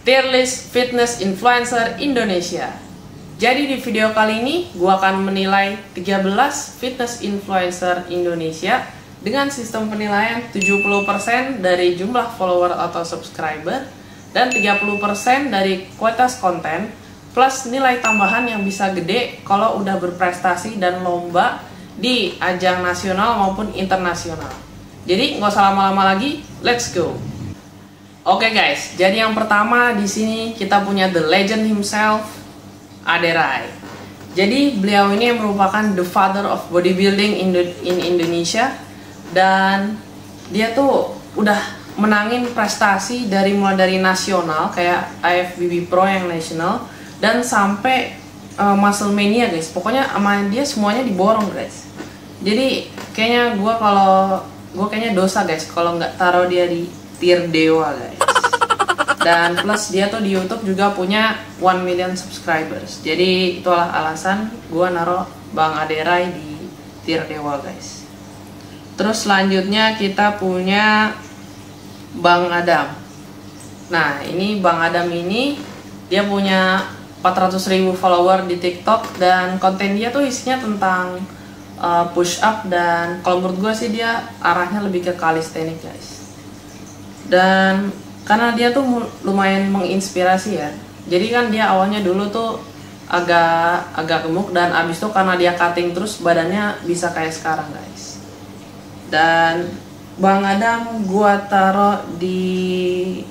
Tier List Fitness Influencer Indonesia. Jadi di video kali ini gue akan menilai 13 fitness influencer Indonesia dengan sistem penilaian 70% dari jumlah follower atau subscriber dan 30% dari kualitas konten plus nilai tambahan yang bisa gede kalau udah berprestasi dan lomba di ajang nasional maupun internasional. Jadi nggak usah lama-lama lagi, let's go. Oke guys, jadi yang pertama di sini kita punya the legend himself, Ade Rai. Jadi beliau ini yang merupakan the father of bodybuilding in Indonesia, dan dia tuh udah menangin prestasi mulai dari nasional kayak IFBB Pro yang nasional dan sampai Muscle Mania guys. Pokoknya sama dia semuanya diborong guys. Jadi kayaknya gue kayaknya dosa guys kalau nggak taruh dia di tier dewa guys. Dan plus dia tuh di YouTube juga punya 1 million subscribers. Jadi itulah alasan gue naruh Bang Ade Rai di tier dewa guys. Terus selanjutnya kita punya Bang Adam. Nah ini Bang Adam ini dia punya 400.000 follower di TikTok dan konten dia tuh isinya tentang push up, dan kalau menurut gue sih dia arahnya lebih ke calisthenics guys. Dan karena dia tuh lumayan menginspirasi ya, jadi kan dia awalnya dulu tuh agak gemuk dan abis itu karena dia cutting terus badannya bisa kayak sekarang guys. Dan Bang Adam gua taruh di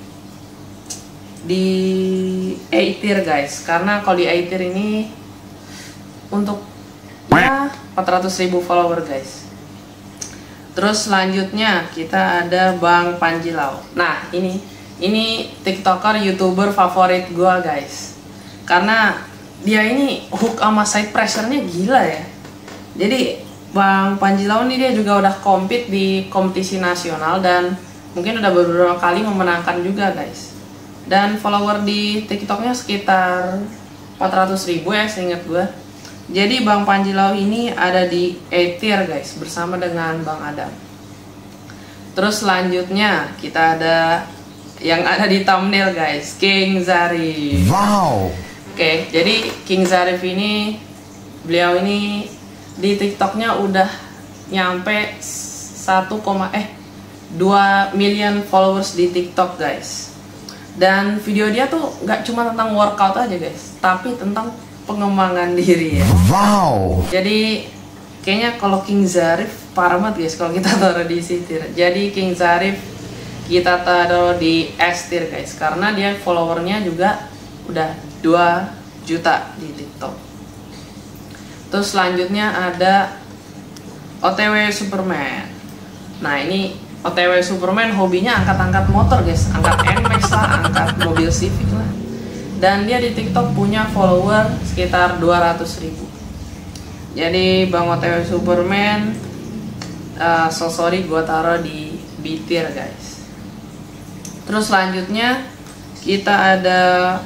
A tier guys, karena kalau di A tier ini untuk ya 400.000 follower guys. Terus selanjutnya kita ada Bang Panji Lau. Nah ini TikToker, YouTuber favorit gua guys, karena dia ini hook sama side pressure-nya gila ya. Jadi Bang Panji Lau ini dia juga udah compete di kompetisi nasional dan mungkin udah beberapa kali memenangkan juga guys. Dan follower di TikToknya sekitar 400.000 ya seingat gua. Jadi Bang Panji Lau ini ada di A tier guys bersama dengan Bang Adam. Terus selanjutnya kita ada yang ada di thumbnail guys, King Zarif. Wow. Oke, jadi King Zarif ini beliau ini di TikToknya udah nyampe 2 million followers di TikTok guys. Dan video dia tuh nggak cuma tentang workout aja guys, tapi tentang pengembangan diri ya. Wow. Jadi kayaknya kalau King Zarif parah banget guys kalau kita taruh di C tier. Jadi King Zarif kita taruh di S tier guys, karena dia followernya juga udah 2 juta di TikTok. Terus selanjutnya ada OTW Superman. Nah ini OTW Superman hobinya angkat-angkat motor guys, angkat NMAX lah, angkat mobil Civic lah. Dan dia di TikTok punya follower sekitar 200.000. Jadi Bang OTW Superman, sorry gue taruh di B tier guys. Terus selanjutnya kita ada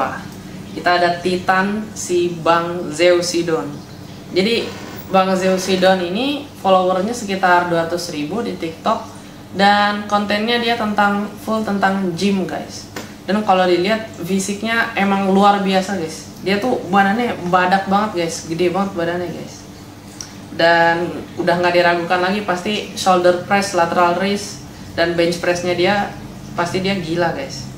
Titan si Bang Zeusidon. Jadi Bang Zeusidon ini followernya sekitar 200.000 di TikTok dan kontennya dia full tentang gym guys. Dan kalau dilihat fisiknya emang luar biasa guys. Dia tuh badannya badak banget guys, gede banget badannya guys. Dan udah nggak diragukan lagi, pasti shoulder press, lateral raise, dan bench pressnya dia pasti dia gila guys.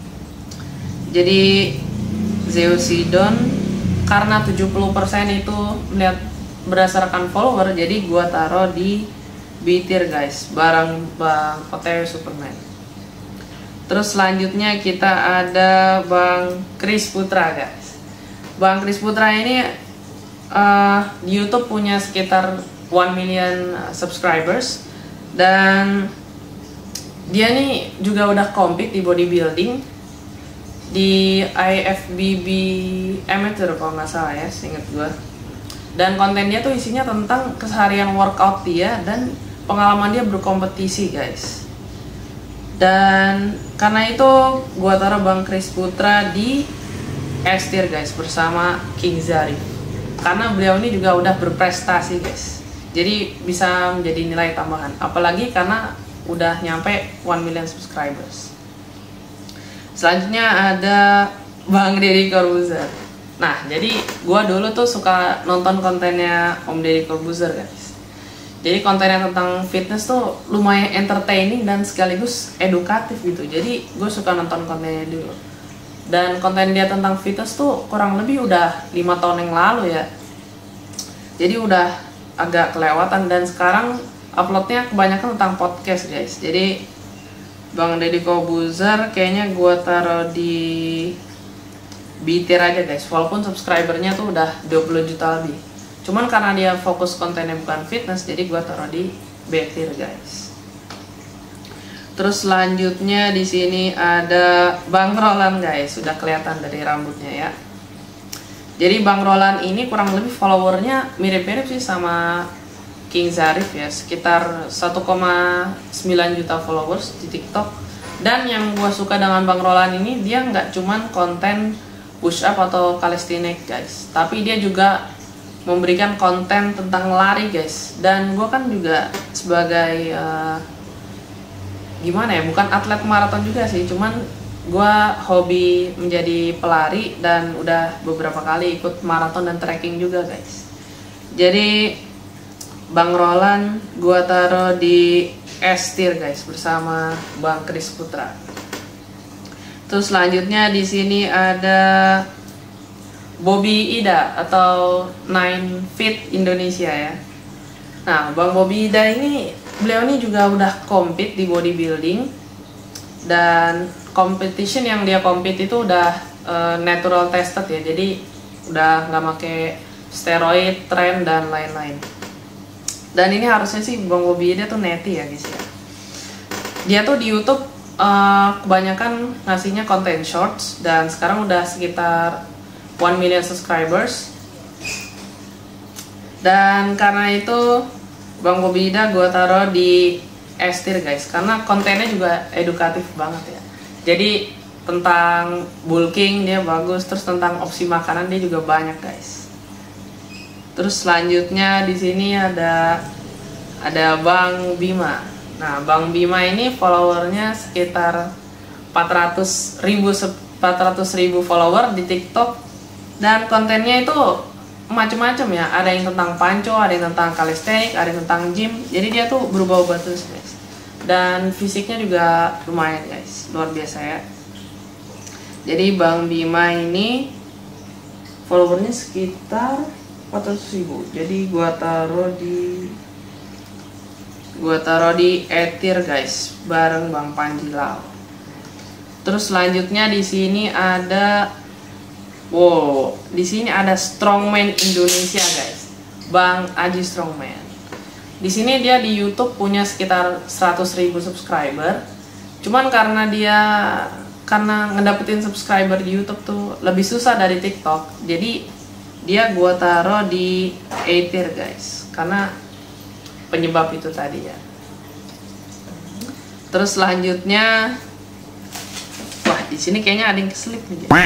Jadi Zeusidon karena 70% itu melihat berdasarkan follower, jadi gua taruh di B tier guys, bareng Bang OTW Superman. Terus selanjutnya kita ada Bang Chris Putra guys. Bang Chris Putra ini di YouTube punya sekitar 1 million subscribers, dan dia nih juga udah compete di bodybuilding di IFBB Amateur kalau nggak salah ya, seinget gue. Dan konten dia tuh isinya tentang keseharian workout dia dan pengalaman dia berkompetisi guys. Dan karena itu gue taruh Bang Chris Putra di S tier guys bersama King Zarif, karena beliau ini juga udah berprestasi guys. Jadi bisa menjadi nilai tambahan, apalagi karena udah nyampe 1 million subscribers. Selanjutnya ada Bang Deddy Corbuzier. Nah, jadi gua dulu tuh suka nonton kontennya Om Deddy Corbuzier, guys. Jadi kontennya tentang fitness tuh lumayan entertaining dan sekaligus edukatif gitu. Jadi gue suka nonton kontennya dulu. Dan konten dia tentang fitness tuh kurang lebih udah 5 tahun yang lalu ya. Jadi udah agak kelewatan, dan sekarang uploadnya kebanyakan tentang podcast, guys. Jadi Bang Deddy Corbuzier kayaknya gua taruh di B tier aja, guys. Walaupun subscribernya tuh udah 20 juta lebih. Cuman karena dia fokus kontennya bukan fitness, jadi gua taruh di B tier, guys. Terus selanjutnya di sini ada Bang Roland, guys. Sudah kelihatan dari rambutnya ya. Jadi Bang Roland ini kurang lebih followernya mirip-mirip sih sama King Zarif ya, sekitar 1,9 juta followers di TikTok. Dan yang gue suka dengan Bang Roland ini, dia nggak cuman konten push up atau calisthenics, guys, tapi dia juga memberikan konten tentang lari, guys. Dan gue kan juga sebagai gimana ya, bukan atlet maraton juga sih, cuman gue hobi menjadi pelari dan udah beberapa kali ikut maraton dan trekking juga, guys. Jadi Bang Roland gua taruh di S tier, guys, bersama Bang Chris Putra. Terus selanjutnya di sini ada Bobby Ida atau 9Fit Indonesia ya. Nah, Bang Bobby Ida ini, beliau ini juga udah compete di bodybuilding, dan competition yang dia compete itu udah natural tested ya. Jadi udah nggak pakai steroid, tren dan lain-lain. Dan ini harusnya sih Bang Bobby dia tuh neti ya, guys ya. Dia tuh di YouTube kebanyakan ngasihnya konten shorts, dan sekarang udah sekitar 1 million subscribers. Dan karena itu Bang Bobby Ida gue taruh di S tier, guys, karena kontennya juga edukatif banget ya. Jadi tentang bulking dia bagus, terus tentang opsi makanan dia juga banyak, guys. Terus selanjutnya di sini ada Bang Bima. Nah, Bang Bima ini followernya sekitar 400.000 follower di TikTok, dan kontennya itu macam-macam ya. Ada yang tentang panco, ada yang tentang calisthenics, ada yang tentang gym. Jadi dia tuh berubah-ubah terus, guys. Dan fisiknya juga lumayan, guys, luar biasa ya. Jadi Bang Bima ini followernya sekitar 400.000. Jadi gua taruh di E tier, guys, bareng Bang Panji Lau. Terus selanjutnya di sini ada di sini ada Strongman Indonesia, guys. Bang Aji Strongman. Di sini dia di YouTube punya sekitar 100.000 subscriber. Cuman karena ngedapetin subscriber di YouTube tuh lebih susah dari TikTok. Jadi dia gua taruh di A tier, guys, karena penyebab itu tadi ya. Terus selanjutnya, wah, di sini kayaknya ada yang keselip nih, guys.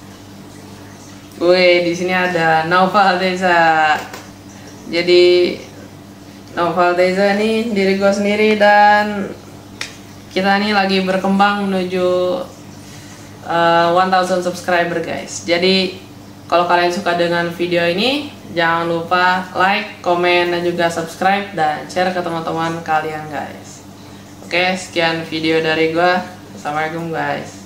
Wih, di sini ada Naufal Teza. Jadi Naufal Teza nih diri gue sendiri, dan kita nih lagi berkembang menuju 1000 subscriber, guys. Jadi kalau kalian suka dengan video ini, jangan lupa like, komen, dan juga subscribe, dan share ke teman-teman kalian, guys. Oke, sekian video dari gua. Assalamualaikum, guys.